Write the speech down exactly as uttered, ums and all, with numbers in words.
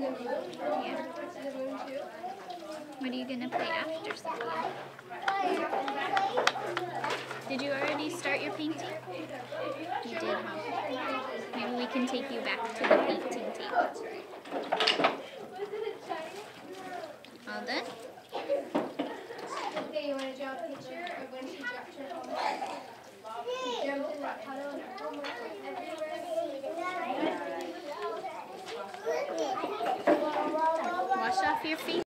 Yeah. What are you gonna play after, Sophia? Did you already start your painting? You did, huh? Maybe we can take you back to the painting table. All done? Okay, you want to draw a picture of when she dropped her homework? She jumped in that puddle and her homework went everywhere. Wash off your face.